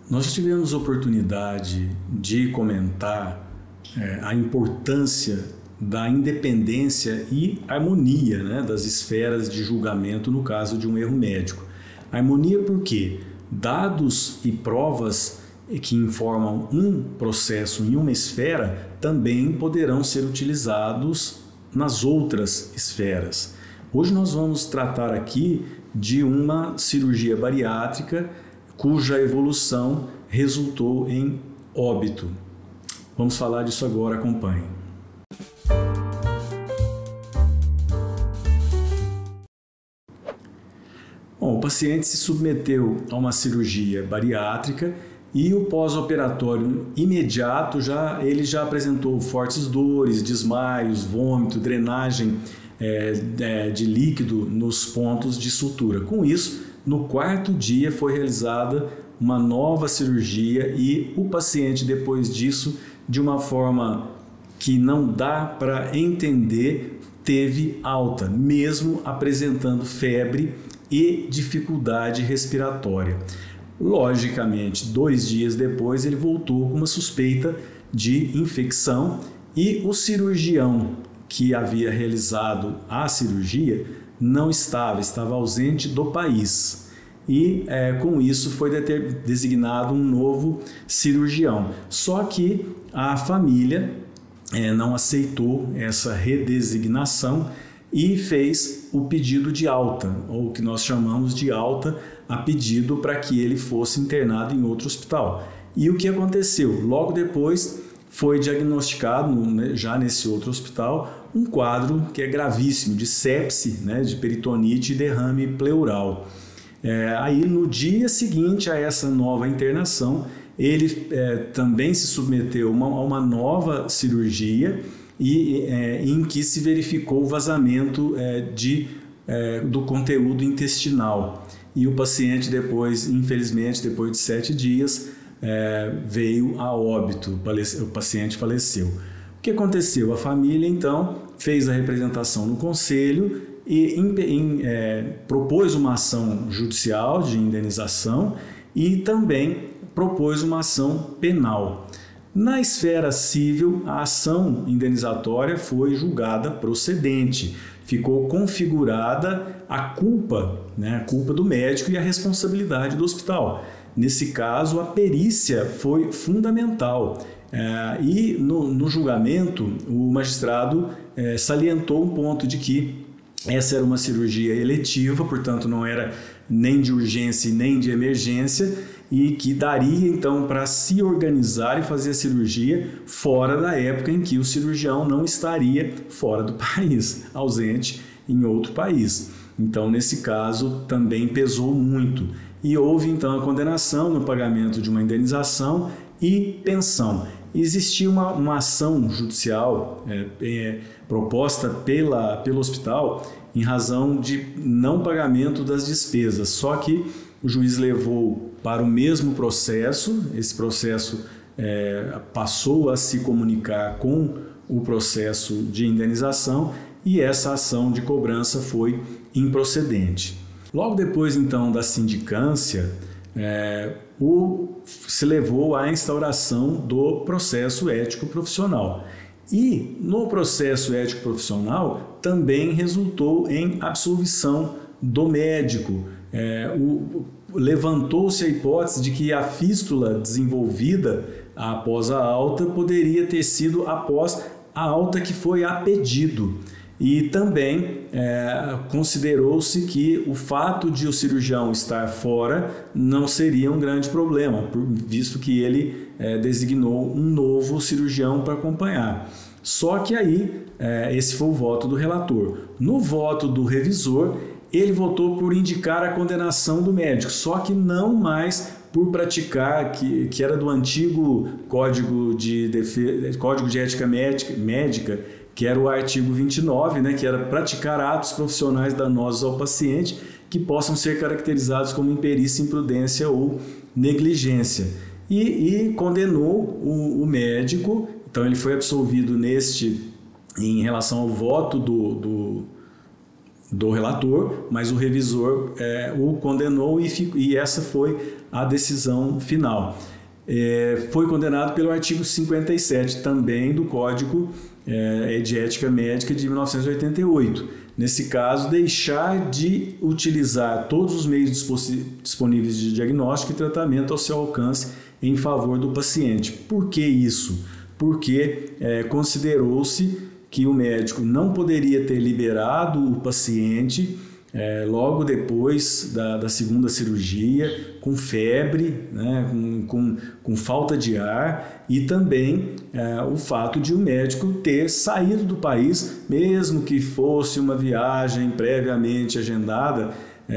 Nós tivemos oportunidade de comentar a importância da independência e harmonia, né, das esferas de julgamento no caso de um erro médico. Harmonia porque dados e provas que informam um processo em uma esfera também poderão ser utilizados nas outras esferas. Hoje nós vamos tratar aqui de uma cirurgia bariátrica cuja evolução resultou em óbito. Vamos falar disso agora, acompanhe. Bom, o paciente se submeteu a uma cirurgia bariátrica e o pós-operatório imediato ele já apresentou fortes dores, desmaios, vômito, drenagem de líquido nos pontos de sutura. Com isso, no quarto dia foi realizada uma nova cirurgia e o paciente, depois disso, de uma forma que não dá para entender, teve alta, mesmo apresentando febre e dificuldade respiratória. Logicamente, 2 dias depois ele voltou com uma suspeita de infecção e o cirurgião que havia realizado a cirurgia não estava ausente do país e com isso foi designado um novo cirurgião. Só que a família não aceitou essa redesignação e fez o pedido de alta, ou o que nós chamamos de alta a pedido para que ele fosse internado em outro hospital. E o que aconteceu? Logo depois foi diagnosticado, já nesse outro hospital, um quadro que é gravíssimo, de sepse, de peritonite e derrame pleural. Aí no dia seguinte a essa nova internação, ele também se submeteu a uma nova cirurgia e em que se verificou o vazamento do conteúdo intestinal. E o paciente depois, infelizmente, depois de 7 dias, veio a óbito, o paciente faleceu. O que aconteceu? A família, então, fez a representação no conselho e propôs uma ação judicial de indenização e também propôs uma ação penal. Na esfera civil, a ação indenizatória foi julgada procedente. Ficou configurada a culpa do médico e a responsabilidade do hospital. Nesse caso, a perícia foi fundamental. E no julgamento, o magistrado salientou um ponto de que essa era uma cirurgia eletiva, portanto não era nem de urgência e nem de emergência, e que daria então para se organizar e fazer a cirurgia fora da época em que o cirurgião não estaria fora do país, ausente em outro país. Então, nesse caso, também pesou muito. E houve então a condenação no pagamento de uma indenização e pensão. Existia uma ação judicial proposta pelo hospital em razão de não pagamento das despesas, só que o juiz levou para o mesmo processo, esse processo passou a se comunicar com o processo de indenização e essa ação de cobrança foi improcedente. Logo depois então da sindicância, se levou à instauração do processo ético profissional. E no processo ético profissional também resultou em absolvição do médico. Levantou-se a hipótese de que a fístula desenvolvida após a alta poderia ter sido após a alta que foi a pedido. E também considerou-se que o fato de o cirurgião estar fora não seria um grande problema, visto que ele designou um novo cirurgião para acompanhar. Só que aí, esse foi o voto do relator. No voto do revisor, ele votou por indicar a condenação do médico, só que não mais por praticar, que era do antigo Código de Ética Médica, que era o artigo 29, que era praticar atos profissionais danosos ao paciente que possam ser caracterizados como imperícia, imprudência ou negligência. E condenou o médico, então ele foi absolvido em relação ao voto do relator, mas o revisor o condenou e essa foi a decisão final. Foi condenado pelo artigo 57 também do Código de Ética Médica de 1988. Nesse caso, deixar de utilizar todos os meios disponíveis de diagnóstico e tratamento ao seu alcance em favor do paciente. Por que isso? Porque considerou-se que o médico não poderia ter liberado o paciente logo depois da segunda cirurgia, com febre, né, com falta de ar, e também o fato de o médico ter saído do país, mesmo que fosse uma viagem previamente agendada,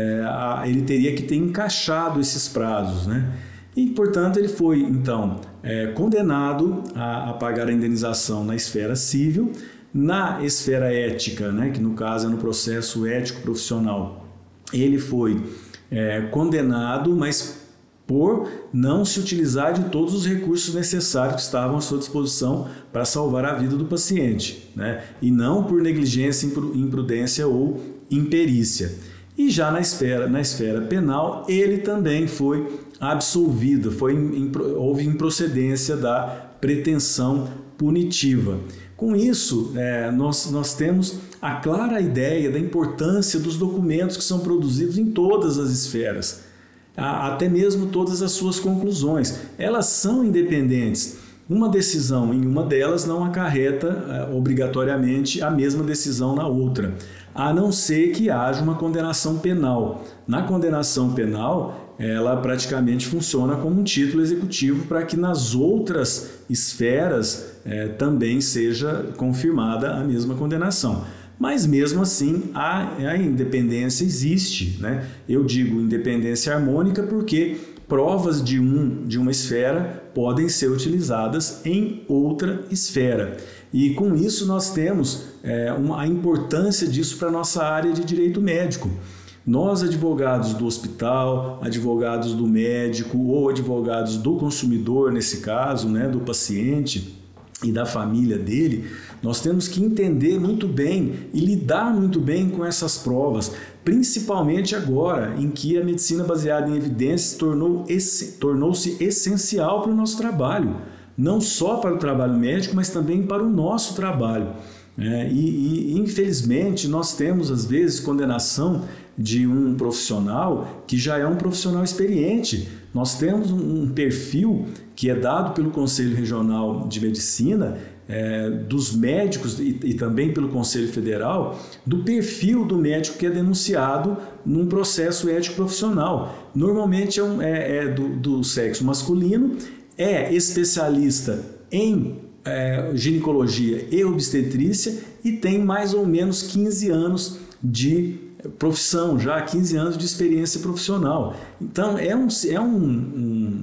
ele teria que ter encaixado esses prazos, né? E, portanto, ele foi, então, condenado a pagar a indenização na esfera civil. Na esfera ética, né, que no caso é no processo ético profissional, ele foi condenado, mas por não se utilizar de todos os recursos necessários que estavam à sua disposição para salvar a vida do paciente, né, e não por negligência, imprudência ou imperícia. E já na esfera penal, ele também foi absolvido, houve improcedência da pretensão punitiva. Com isso, nós temos a clara ideia da importância dos documentos que são produzidos em todas as esferas, até mesmo todas as suas conclusões. Elas são independentes. Uma decisão em uma delas não acarreta obrigatoriamente a mesma decisão na outra, a não ser que haja uma condenação penal. Na condenação penal, ela praticamente funciona como um título executivo para que nas outras esferas também seja confirmada a mesma condenação. Mas mesmo assim a independência existe, né? Eu digo independência harmônica porque provas de uma esfera podem ser utilizadas em outra esfera. E com isso nós temos a importância disso para a nossa área de direito médico. Nós, advogados do hospital, advogados do médico ou advogados do consumidor, nesse caso, né, do paciente e da família dele, nós temos que entender muito bem e lidar muito bem com essas provas, principalmente agora em que a medicina baseada em evidências tornou-se essencial para o nosso trabalho, não só para o trabalho médico, mas também para o nosso trabalho. Infelizmente nós temos às vezes condenação de um profissional que já é um profissional experiente. Nós temos um perfil que é dado pelo Conselho Regional de Medicina, dos médicos e também pelo Conselho Federal, do perfil do médico que é denunciado num processo ético profissional. Normalmente do sexo masculino, é especialista em ginecologia e obstetrícia e tem mais ou menos 15 anos de profissão, já 15 anos de experiência profissional. Então é um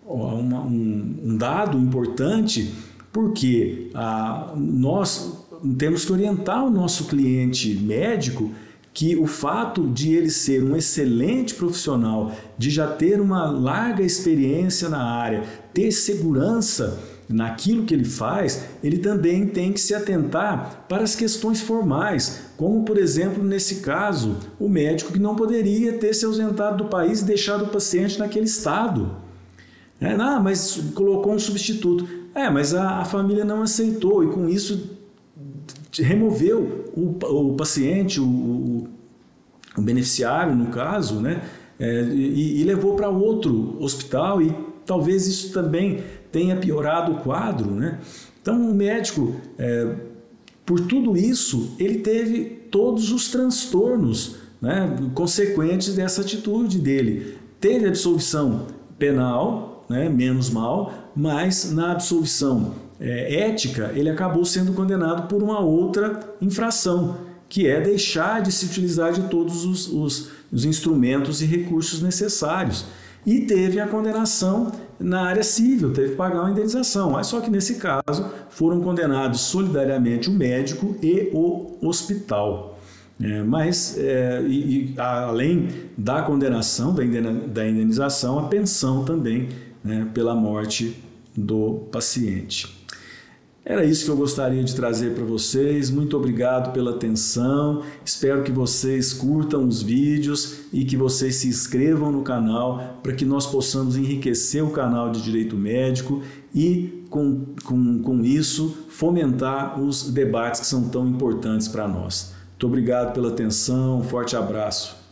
dado importante, porque nós temos que orientar o nosso cliente médico que o fato de ele ser um excelente profissional, de já ter uma larga experiência na área, ter segurança naquilo que ele faz, ele também tem que se atentar para as questões formais, como, por exemplo, nesse caso, o médico que não poderia ter se ausentado do país e deixado o paciente naquele estado. Mas colocou um substituto. Mas a família não aceitou e com isso removeu o paciente, o beneficiário, no caso, né? E levou para outro hospital e talvez isso também tenha piorado o quadro, né? Então o médico, por tudo isso, ele teve todos os transtornos, né, consequentes dessa atitude dele. Teve absolvição penal, né, menos mal, mas na absolvição ética ele acabou sendo condenado por uma outra infração, que é deixar de se utilizar de todos os instrumentos e recursos necessários. E teve a condenação na área civil, teve que pagar uma indenização. Mas só que nesse caso foram condenados solidariamente o médico e o hospital. Além da condenação, da indenização, a pensão também, né, pela morte do paciente. Era isso que eu gostaria de trazer para vocês. Muito obrigado pela atenção. Espero que vocês curtam os vídeos e que vocês se inscrevam no canal para que nós possamos enriquecer o canal de Direito Médico e, com isso, fomentar os debates que são tão importantes para nós. Muito obrigado pela atenção. Um forte abraço.